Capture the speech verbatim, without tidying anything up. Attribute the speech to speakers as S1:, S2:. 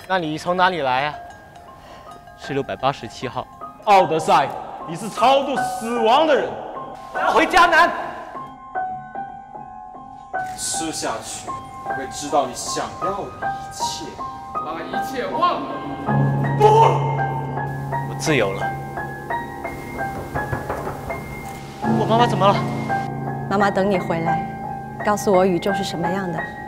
S1: 那你从哪里来啊？
S2: 是六百八十七号。
S3: 奥德赛，你是超度死亡的人。
S1: 我要回迦南。
S4: 吃下去，你会知道你想要的一切。
S5: 把一切忘了。
S1: 不，我自由了。我妈妈怎么了？
S6: 妈妈等你回来，告诉我宇宙是什么样的。